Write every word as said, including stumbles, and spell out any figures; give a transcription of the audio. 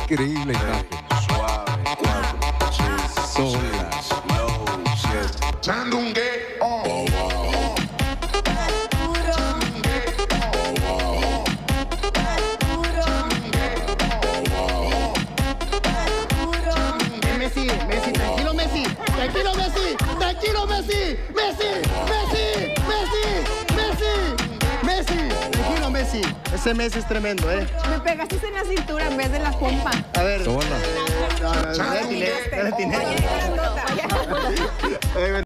increíble imagen. Sola. Sandungue, oh. Messi, Messi, tranquilo Messi, tranquilo Messi, tranquilo Messi, Messi, Messi, Messi, Messi, Messi, tranquilo Messi. Ese Messi es tremendo, ¿eh? Me pegaste en la cintura en vez de la pompa. A ver. Sola. No, no, no, no, no, no, no, no, no, no, no, no, no, no, no, no, no, no, no,